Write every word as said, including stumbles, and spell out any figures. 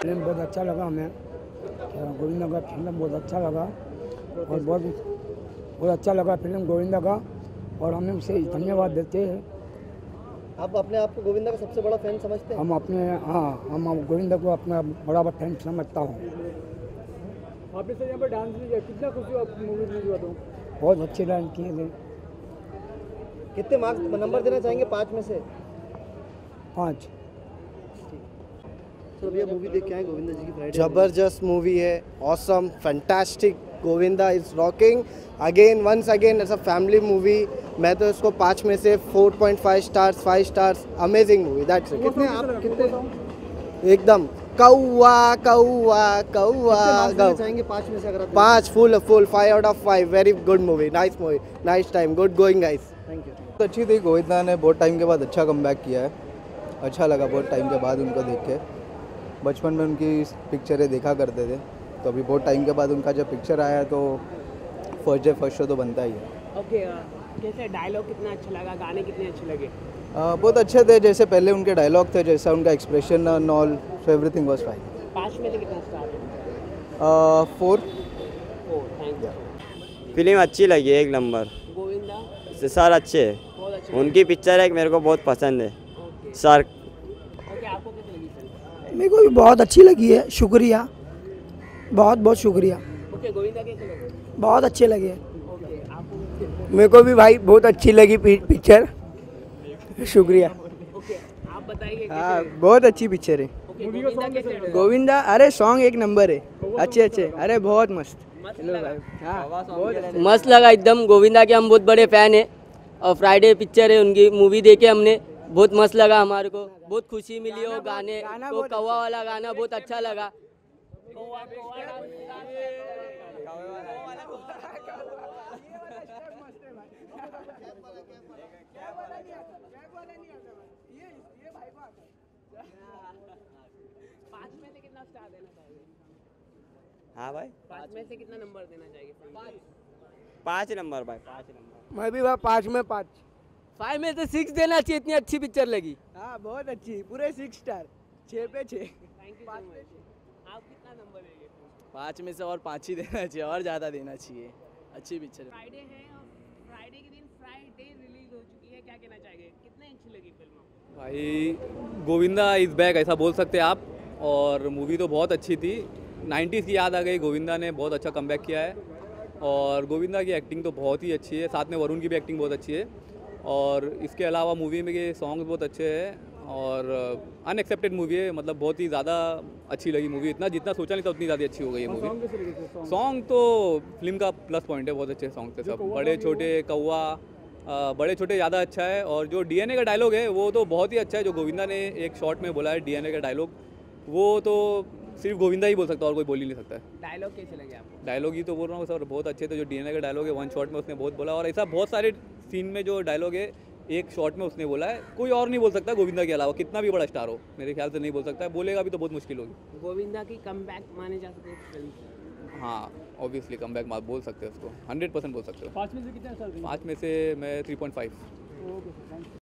Film बहुत अच्छा लगा हमें, गोविंदा का फिल्म बहुत अच्छा लगा और बहुत बहुत अच्छा लगा फिल्म गोविंदा का, और हमें उसे धन्यवाद देते हैं। आप अपने आप को गोविंदा का सबसे बड़ा फैन समझते हैं? हम अपने हाँ हम गोविंदा को अपना बड़ा बड़ा फैन समझता हूँ। आपने सर यहाँ पर डांस भी किया, कितना खुशी हो आपकी मूवी में? जो बहुत अच्छे डांस किए थे। कितने मार्क्स नंबर देना चाहेंगे पाँच में से? पाँच। तो भैया मूवी देख के आए गोविंदा जी की फ्राइडे? जबरदस्त मूवी है, awesome, fantastic. Govinda is rocking again, once again as a family movie. मैं तो इसको पाँच में से four point five stars, five stars. Amazing movie, that's it. कितने आप कितने एकदम कौआ कौआ कौआ देना चाहेंगे पाँच में से अगर आप? पाँच, full full five out of five. Very good movie, nice movie, nice time, good going guys. Thank you. तो अच्छी थी, गोविंदा ने बहुत टाइम के बाद अच्छा कमबैक किया है। अच्छा लगा बहुत टाइम के बाद उनको देख के। बचपन में उनकी पिक्चरें देखा करते थे, तो अभी बहुत टाइम के बाद उनका जब पिक्चर आया तो फर्स्ट डे फर्स्ट शो तो बनता ही है। ओके, कैसे डायलॉग कितना अच्छा लगा, गाने कितने अच्छे लगे? आ, बहुत अच्छे थे, जैसे पहले उनके डायलॉग थे, जैसा उनका expression and all, so everything was fine. पाँच में से कितना स्टार है? फोर। Thank you. फिल्म अच्छी लगी, एक नंबर। गोविंदा सर अच्छे है, बहुत अच्छे। उनकी पिक्चर है मेरे को बहुत पसंद है। सर ओके, आपको कैसी लगी फिल्म? मेरे को भी बहुत अच्छी लगी है, शुक्रिया, बहुत बहुत शुक्रिया। ओके, गोविंदा कैसे लगे? बहुत अच्छे लगे। ओके, आपको? मेरे को भी भाई बहुत अच्छी लगी पिक्चर, शुक्रिया। ओके, आप बताइए। हाँ, बहुत अच्छी पिक्चर है। ओके, गोविंदा कैसे लगा? गोविंदा, अरे सॉन्ग एक नंबर है, अच्छे अच्छे, अरे बहुत मस्त। मस्त हेलो लगा? भाई, हाँ बहुत मस्त लगा एकदम। गोविंदा के हम बहुत बड़े फ़ैन हैं और फ्राइडे पिक्चर है उनकी, मूवी देखे हमने, बहुत मस्त लगा हमारे को, बहुत खुशी मिली। और गाने वो कौवा वाला गाना बहुत अच्छा लगा। पाँच में से कितना स्टार देना चाहिए? हाँ भाई, पाँच में से कितना नंबर देना चाहिए? पाँच नंबर भाई, पाँच नंबर। मैं भी भाई पाँच में पाँच। फाइव में से सिक्स देना चाहिए, इतनी अच्छी पिक्चर लगी। हाँ बहुत अच्छी, पूरे सिक्स स्टार, छः पे छः। Thank you so much. आप कितना नंबर देंगे? पाँच में से और पाँच ही देना चाहिए, और ज़्यादा देना चाहिए। अच्छी पिक्चर है। फ्राइडे है और फ्राइडे के दिन फ्राइडे रिलीज हो चुकी है, क्या कहना चाहिए? कितने अच्छी लगी फिल्म? भाई गोविंदा इज़ बैक ऐसा बोल सकते हैं आप, और मूवी तो बहुत अच्छी थी। नाइन्टीज़ की याद आ गई, गोविंदा ने बहुत अच्छा कमबैक किया है, और गोविंदा की एक्टिंग तो बहुत ही अच्छी है, साथ में वरुण की भी एक्टिंग बहुत अच्छी है, और इसके अलावा मूवी में के सॉन्ग बहुत अच्छे हैं, और अनएक्सेप्टेड मूवी है, मतलब बहुत ही ज़्यादा अच्छी लगी मूवी। इतना जितना सोचा नहीं था उतनी ज़्यादा अच्छी हो गई है मूवी। सॉन्ग तो फिल्म का प्लस पॉइंट है, बहुत अच्छे सॉन्ग थे सब, बड़े छोटे कौवा, बड़े छोटे ज़्यादा अच्छा है। और जो डीएनए का डायलॉग है वो तो बहुत ही अच्छा है, जो गोविंदा ने एक शॉट में बोला है डीएनए का डायलॉग, वो तो सिर्फ गोविंदा ही बोल सकता है और कोई बोल ही नहीं सकता है। डायलॉग कैसे लगे आपको? डायलॉग ही तो बोल रहा हूँ सर, बहुत अच्छे थे। जो डीएनए का डायलॉग है वन शॉट में उसने बहुत बोला, और ऐसा बहुत सारे सीन में जो डायलॉग है एक शॉट में उसने बोला है, कोई और नहीं बोल सकता गोविंदा के अलावा, कितना भी बड़ा स्टार हो मेरे ख्याल से नहीं बोल सकता है, बोलेगा भी तो बहुत मुश्किल होगी। गोविंदा की कमबैक माने जा सकते हैं फिल्म से? हाँ ऑब्वियसली कमबैक मार बोल सकते हैं उसको, हंड्रेड परसेंट बोल सकते हो। पाँच में से कितना स्टार देंगे? पाँच में से मैं three point five. Okay sir, thank you.